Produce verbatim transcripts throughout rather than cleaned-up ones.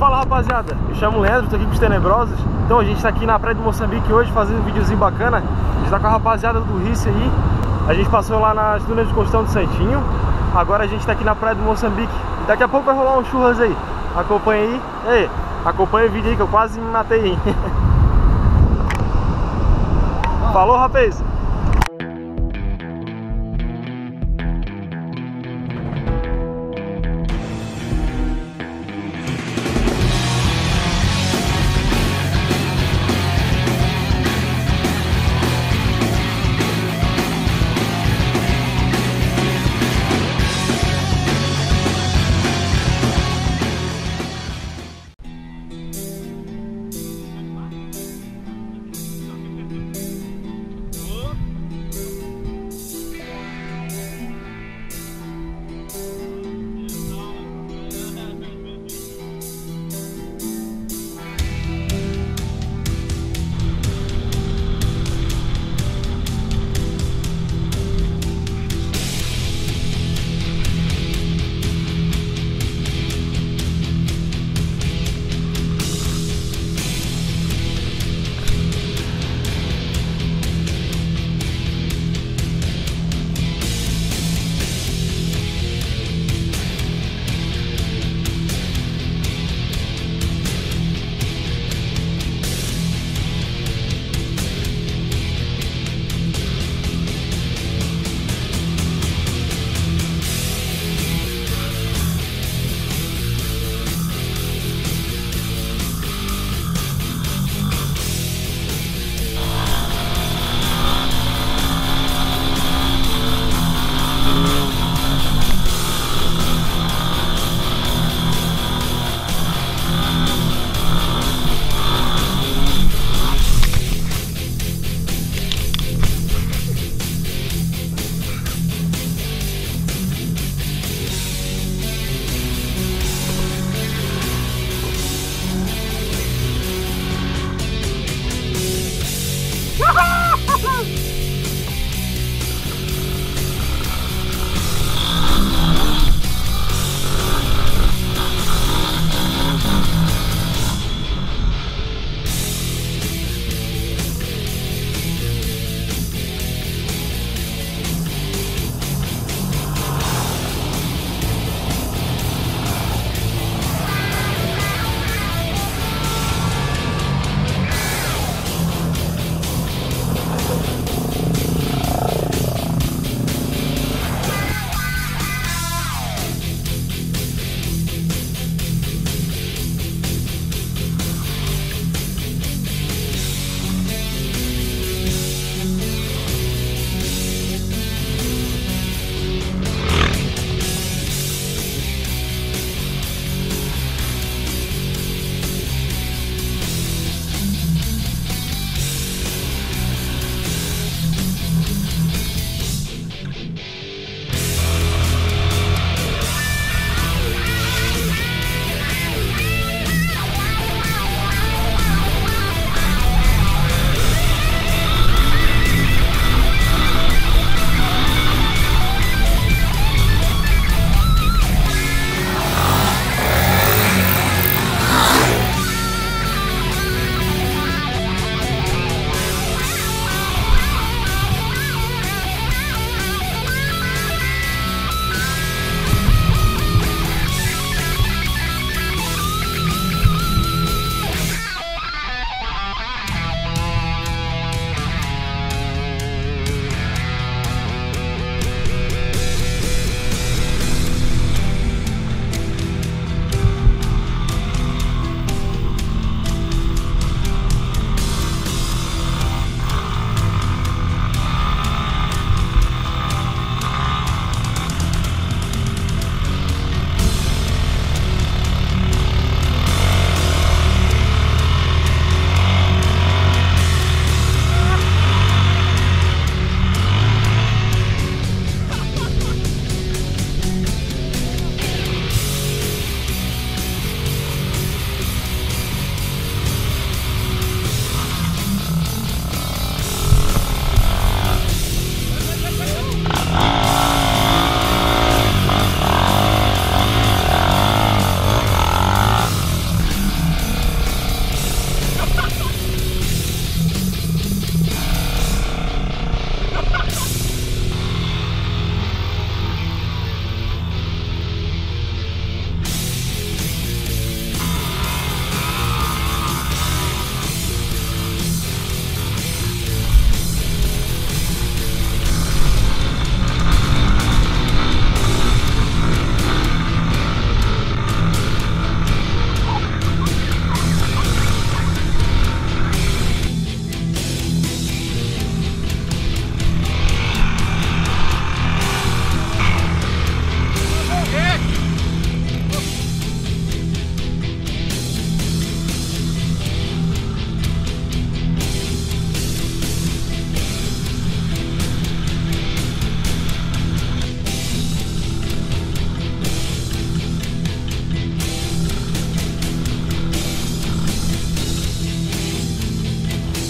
Fala rapaziada, me chamo Leandro, tô aqui com os Tenebrosos. Então a gente tá aqui na praia de Moçambique hoje fazendo um videozinho bacana. A gente tá com a rapaziada do Rice aí. A gente passou lá nas dunas de Costão do Santinho. Agora a gente tá aqui na praia de Moçambique. E daqui a pouco vai rolar um churras aí. Acompanha aí. Ei, acompanha o vídeo aí que eu quase me matei, hein? Falou, rapaz!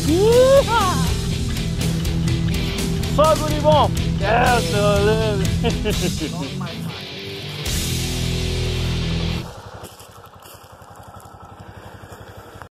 Só guri bom. É, seu